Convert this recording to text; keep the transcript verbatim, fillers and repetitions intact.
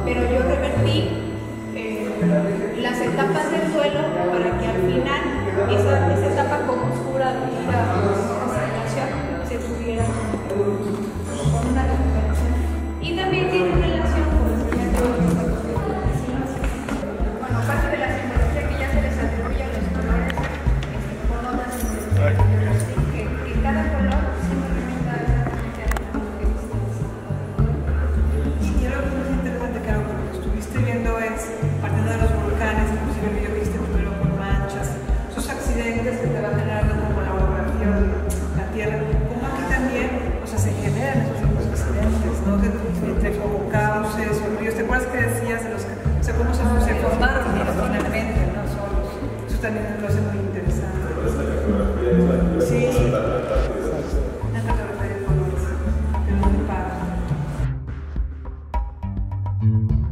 pero yo revertí eh, las etapas del duelo para que al final esa, esa etapa como oscura de la aceptación se tuviera con una recuperación. Y también tiene relación con lo que ya te bueno, parte de la simbología que ya se les atribuye a los colores este, con otras simbologías, que, que cada color simplemente da esa energía de la que Y quiero que es interesante, claro, que lo que estuviste viendo es partiendo de los volcanes, inclusive el video que viste primero con manchas, esos accidentes que te van generando como la orografía de la Tierra, como aquí también, o sea, se generan esos tipos de accidentes, ¿no? Que, entre como cauces o ríos, ¿te acuerdas que decías de los que, o sea, cómo se, se formaron finalmente, ¿no? Solos. Eso también lo hace muy interesante. Sí. La cartografía de colores, pero muy padre.